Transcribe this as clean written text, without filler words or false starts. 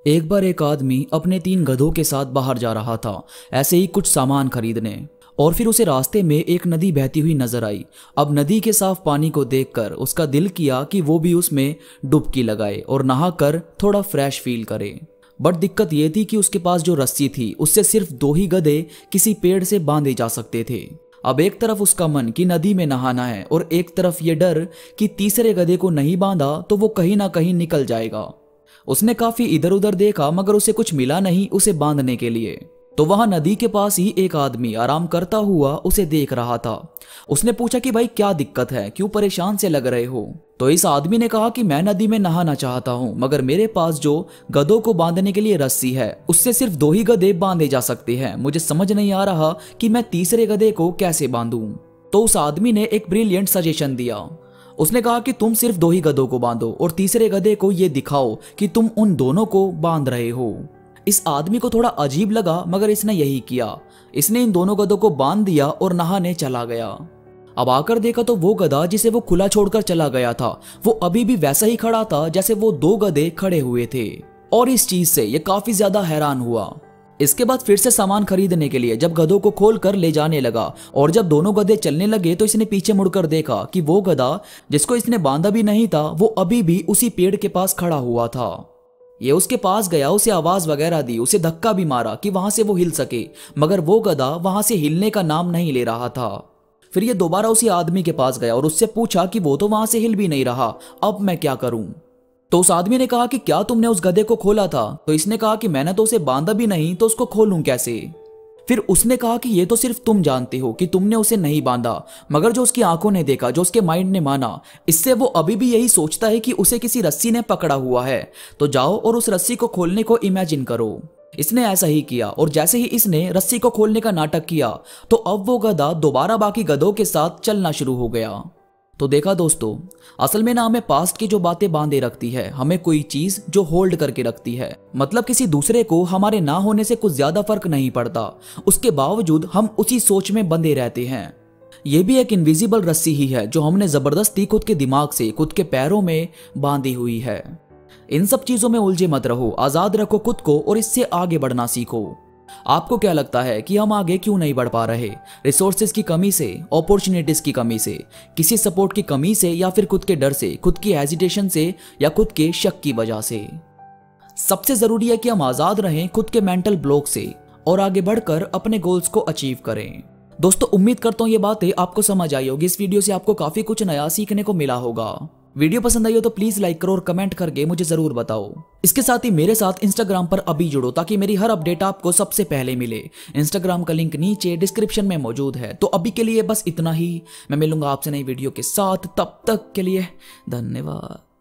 एक बार एक आदमी अपने 3 गधों के साथ बाहर जा रहा था, ऐसे ही कुछ सामान खरीदने। और फिर उसे रास्ते में एक नदी बहती हुई नजर आई। अब नदी के साफ पानी को देखकर उसका दिल किया कि वो भी उसमें डुबकी लगाए और नहाकर थोड़ा फ्रेश फील करे। बट दिक्कत ये थी कि उसके पास जो रस्सी थी उससे सिर्फ 2 ही गधे किसी पेड़ से बांधे जा सकते थे। अब एक तरफ उसका मन कि नदी में नहाना है और एक तरफ ये डर कि तीसरे गधे को नहीं बांधा तो वो कहीं ना कहीं निकल जाएगा। उसने काफी इधर उधर देखा मगर उसे कुछ मिला नहीं उसे बांधने के लिए। तो वहां नदी के पास ही एक आदमी आराम करता हुआ उसे देख रहा था। उसने पूछा कि भाई क्या दिक्कत है, क्यों परेशान से लग रहे हो। तो इस आदमी ने कहा कि मैं नदी में नहाना चाहता हूं मगर मेरे पास जो गधों को बांधने के लिए रस्सी है उससे सिर्फ 2 ही गधे बांधे जा सकते हैं। मुझे समझ नहीं आ रहा कि मैं तीसरे गधे को कैसे बांधूं। तो उस आदमी ने एक ब्रिलियंट सजेशन दिया। उसने कहा कि तुम सिर्फ 2 ही गधों को बांधो और तीसरे गधे को ये दिखाओ कि तुम उन दोनों को बांध रहे हो। इस आदमी को थोड़ा अजीब लगा मगर इसने यही किया। इसने इन दोनों गधों को बांध दिया और नहाने चला गया। अब आकर देखा तो वो गधा जिसे वो खुला छोड़कर चला गया था वो अभी भी वैसा ही खड़ा था जैसे वो 2 गधे खड़े हुए थे। और इस चीज से ये काफी ज्यादा हैरान हुआ। इसके बाद फिर से सामान खरीदने के लिए जब गधों को खोल कर ले जाने लगा और जब दोनों गधे चलने लगे तो इसने पीछे मुड़कर देखा कि वो गधा जिसको इसने बांधा भी नहीं था वो अभी भी उसी पेड़ के पास खड़ा हुआ था। ये उसके पास गया, उसे आवाज वगैरह दी, उसे धक्का भी मारा कि वहां से वो हिल सके मगर वो गधा वहां से हिलने का नाम नहीं ले रहा था। फिर ये दोबारा उसी आदमी के पास गया और उससे पूछा कि वो तो वहां से हिल भी नहीं रहा, अब मैं क्या करूं। तो उस आदमी ने कहा कि क्या तुमने उस गधे को खोला था। तो इसने कहा कि मैंने तो उसे बांधा भी नहीं तो उसको खोलूं कैसे। फिर उसने कहा कि ये तो सिर्फ तुम जानते हो कि तुमने उसे नहीं बांधा मगर जो उसकी आंखों ने देखा, जो उसके माइंड ने माना, इससे वो अभी भी यही सोचता है कि उसे किसी रस्सी ने पकड़ा हुआ है। तो जाओ और उस रस्सी को खोलने को इमेजिन करो। इसने ऐसा ही किया और जैसे ही इसने रस्सी को खोलने का नाटक किया तो अब वो गधा दोबारा बाकी गधों के साथ चलना शुरू हो गया। तो देखा दोस्तों, असल में ना हमें पास्ट की जो बातें बांधे रखती है, हमें कोई चीज जो होल्ड करके रखती है। मतलब किसी दूसरे को हमारे ना होने से कुछ ज्यादा फर्क नहीं पड़ता, उसके बावजूद हम उसी सोच में बंधे रहते हैं। ये भी एक इनविजिबल रस्सी ही है जो हमने जबरदस्ती खुद के दिमाग से, खुद के पैरों में बांधी हुई है। इन सब चीजों में उलझे मत रहो, आजाद रखो खुद को और इससे आगे बढ़ना सीखो। आपको क्या लगता है कि हम आगे क्यों नहीं बढ़ पा रहे? रिसोर्सेज की कमी से, अपॉर्चुनिटीज की कमी से, किसी सपोर्ट की कमी से, या फिर खुद के डर से, खुद की हेजिटेशन से, या खुद के शक की वजह से? सबसे जरूरी है कि हम आजाद रहें खुद के मेंटल ब्लॉक से और आगे बढ़कर अपने गोल्स को अचीव करें। दोस्तों, उम्मीद करता हूं ये बातें आपको समझ आई होगी। इस वीडियो से आपको काफी कुछ नया सीखने को मिला होगा। वीडियो पसंद आई हो तो प्लीज लाइक करो और कमेंट करके मुझे जरूर बताओ। इसके साथ ही मेरे साथ इंस्टाग्राम पर अभी जुड़ो ताकि मेरी हर अपडेट आपको सबसे पहले मिले। इंस्टाग्राम का लिंक नीचे डिस्क्रिप्शन में मौजूद है। तो अभी के लिए बस इतना ही। मैं मिलूंगा आपसे नई वीडियो के साथ, तब तक के लिए धन्यवाद।